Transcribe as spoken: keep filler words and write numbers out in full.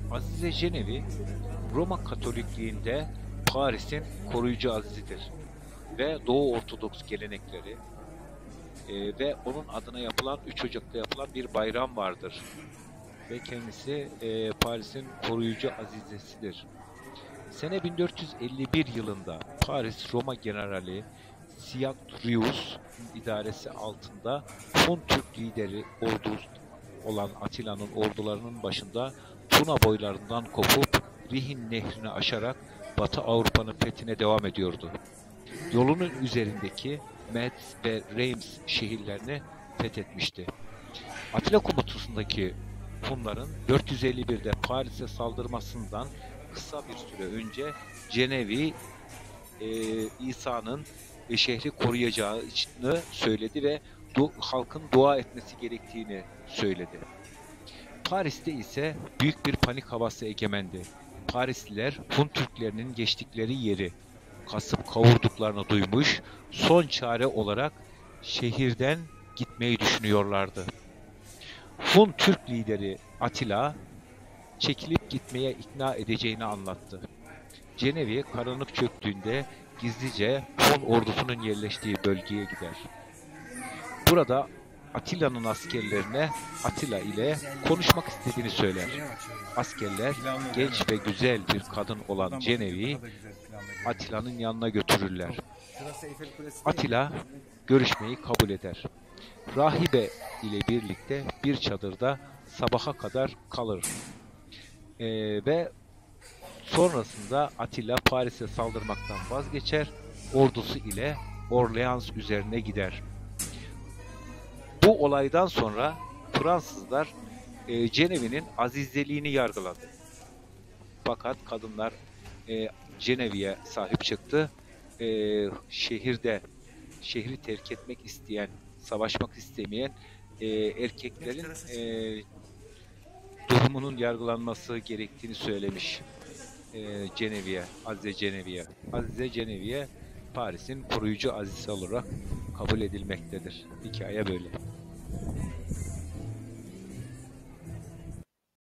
Azize Cenevi, Roma Katolikliğinde Paris'in koruyucu azizidir ve Doğu Ortodoks gelenekleri e, ve onun adına yapılan üç Ocak'ta yapılan bir bayram vardır ve kendisi e, Paris'in koruyucu azizesidir. Sene bin dört yüz elli bir yılında Paris Roma Generali Siacrius idaresi altında Hun Türk lideri ordusu olan Atilla'nın ordularının başında Tuna boylarından kopup Rihin nehrini aşarak Batı Avrupa'nın fethine devam ediyordu. Yolunun üzerindeki Metz ve Reims şehirlerini fethetmişti. Atilla komutasındaki Hunların dört yüz elli birde Paris'e saldırmasından kısa bir süre önce Cenevi e, İsa'nın e, şehri koruyacağını söyledi ve du halkın dua etmesi gerektiğini söyledi. Paris'te ise büyük bir panik havası egemendi. Parisliler Hun Türklerinin geçtikleri yeri kasıp kavurduklarını duymuş, son çare olarak şehirden gitmeyi düşünüyorlardı. Hun Türk lideri Atilla çekilip gitmeye ikna edeceğini anlattı. Cenevi karanlık çöktüğünde gizlice Hun ordusunun yerleştiği bölgeye gider. Burada Atilla'nın askerlerine Attila ile konuşmak istediğini söyler. Askerler genç ve güzel bir kadın olan Cenevi'yi Atilla'nın yanına götürürler. Attila görüşmeyi kabul eder. Rahibe ile birlikte bir çadırda sabaha kadar kalır. Ee, ve sonrasında Attila Paris'e saldırmaktan vazgeçer, ordusu ile Orleans üzerine gider. Bu olaydan sonra Fransızlar e, Cenevi'nin azizeliğini yargıladı. Fakat kadınlar e, Cenevi'ye sahip çıktı. E, şehirde şehri terk etmek isteyen, savaşmak istemeyen e, erkeklerin e, durumunun yargılanması gerektiğini söylemiş e, Cenevi'ye, Azize Cenevi'ye. Azize Cenevi'ye Paris'in koruyucu azizesi olarak kabul edilmektedir. Hikaye böyle.